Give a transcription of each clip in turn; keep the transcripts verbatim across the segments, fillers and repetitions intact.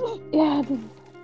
Ya aduh.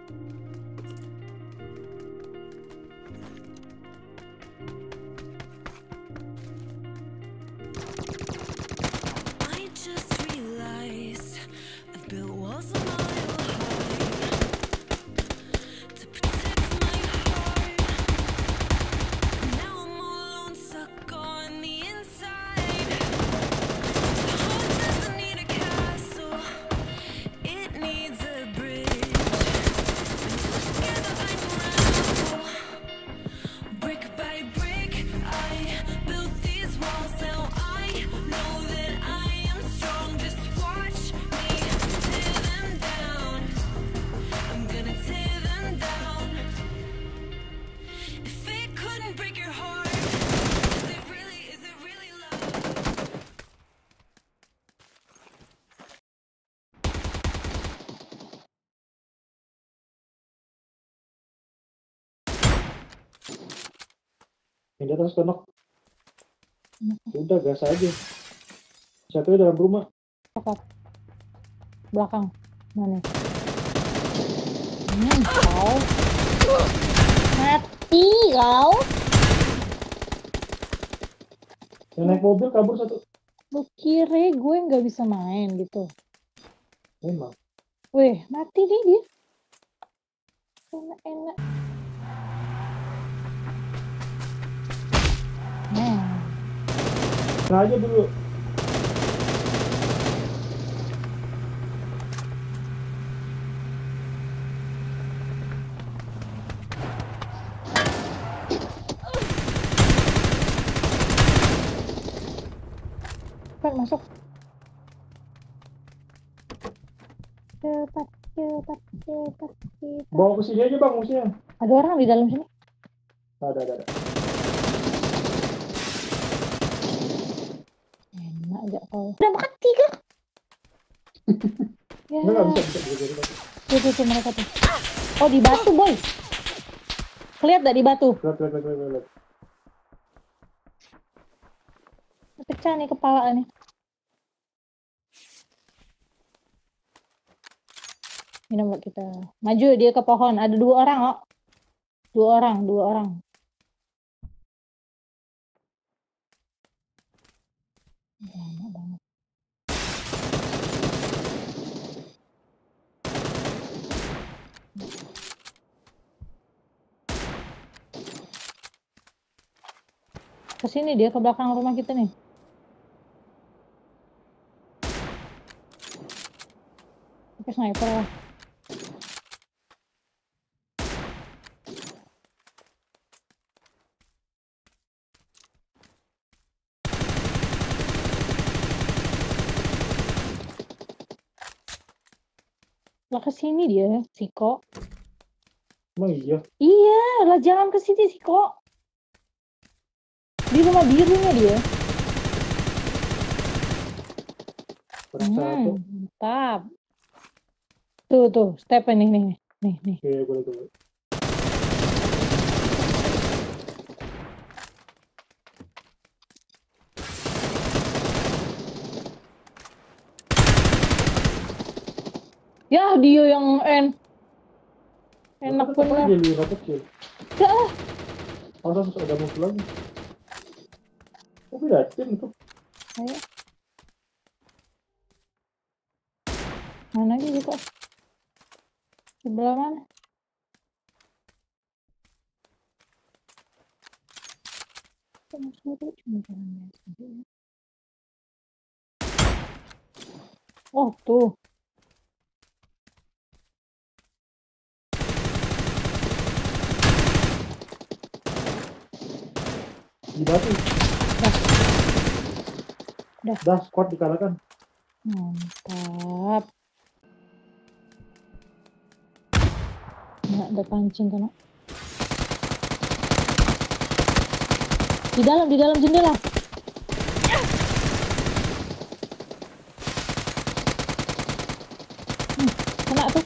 Ini atas kenok. Udah gas aja. Satu dalam rumah. Belakang. Mana? Hmm, kau. Mati kau. Yang naik mobil kabur satu. Lu kira gue nggak bisa main gitu? Memang. Weh, mati nih dia. Enak-enak. Nah. Nah aja dulu. Cepat masuk. Cepat, cepat, cepat, cepat. Bawa ke sini aja bang musuhnya. Ada orang di dalam sini. Ada, ada, ada. Enak aja kau. Udah mati kan? Ya. Enggak, bisa, bisa, bisa, bisa. Tuh, tuh, tuh, mereka tuh. Oh, di batu, boy. Lihat gak di batu? Lihat, lihat, lihat, lihat, lihat. Pecah nih kepala nih. Ini buat kita. Maju dia ke pohon. Ada dua orang, oh. Dua orang, dua orang. Enak banget. Kesini dia ke belakang rumah kita nih. Pakai sniper lah. Lah kesini dia, Siko. Emang iya? Iya, lah jalan ke sini Siko. Di rumah birunya dia. Kurang satu. Hmm, mantap. Tuh, tuh, step nih, nih, nih, nih. Oke, boleh, boleh. Ya, dia yang en. Enak Tetap aja bener. lihat kecil. Gak lah. Harus ada musuh lagi. Oh, beda tim itu. Ayo. Mana sih kok? Sebelah mana? Oh, tuh. Di batu. Dah. Dah, squad dikalahkan. Mantap. Nggak ada pancing kan? Di dalam, di dalam jendela. Hmm, kena tuh.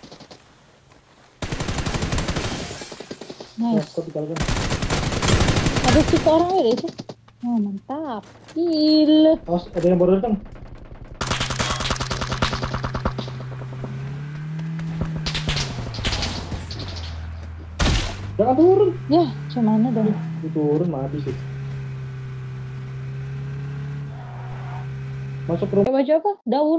Nice. Nah, squad dikalahkan. Ada tiga orang ya itu. Oh, mantap. Gila. Awas, ada yang baru datang. Jangan turun. Ya, cuman dong. Itu turun mati sih. Masuk ke rumah. Pakai baju apa? Daun.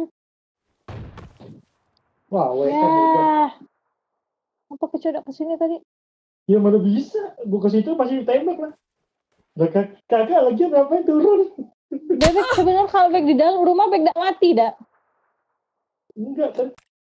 Wah, W K Ya. beda. Apa kecodak kesini tadi? Ya mana bisa. Gue ke situ pasti ditembak lah. Gak kag- kagak lagi ngapain turun. Bebek sebenarnya kalau bebek di dalam rumah bebek tidak mati dah. Enggak kan.